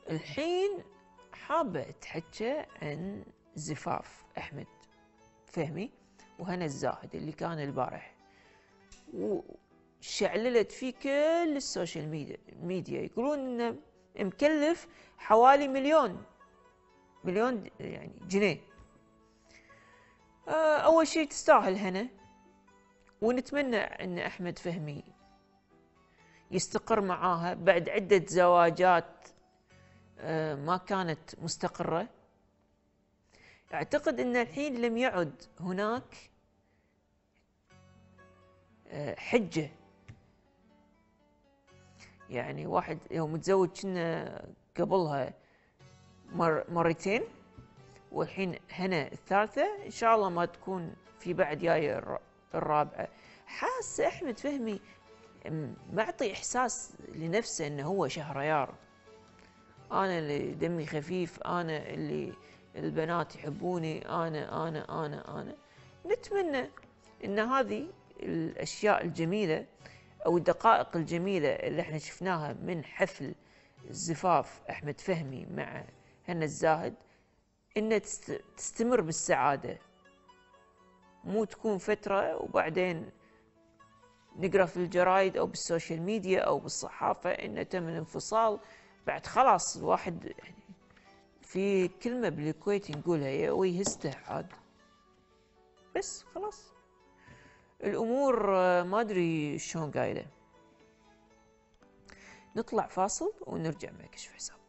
الحين حابة أتحكى عن زفاف أحمد فهمي وهنا الزاهد اللي كان البارح، وشعللت فيه كل السوشيال ميديا يقولون إنه مكلف حوالي مليون يعني جنيه. أول شيء تستاهل هنا، ونتمنى أن أحمد فهمي يستقر معاها بعد عدة زواجات ما كانت مستقرة. أعتقد أن الحين لم يعد هناك حجة، يعني واحد يوم متزوج كنا قبلها مرتين والحين هنا الثالثة، إن شاء الله ما تكون في بعد جاية الرابعة. حاسة أحمد فهمي معطي إحساس لنفسه أنه هو شهريار، أنا اللي دمي خفيف، أنا اللي البنات يحبوني، أنا. نتمنى أن هذه الأشياء الجميلة أو الدقائق الجميلة اللي احنا شفناها من حفل زفاف أحمد فهمي مع هنا الزاهد إنها تستمر بالسعادة، مو تكون فترة وبعدين نقرأ في الجرايد أو بالسوشيال ميديا أو بالصحافة إنه تم الانفصال. بعد خلاص الواحد يعني في كلمة بالكويت نقولها يا ويهسته عاد، بس خلاص الأمور ما أدري شلون قايلة. نطلع فاصل ونرجع مع كشف حساب.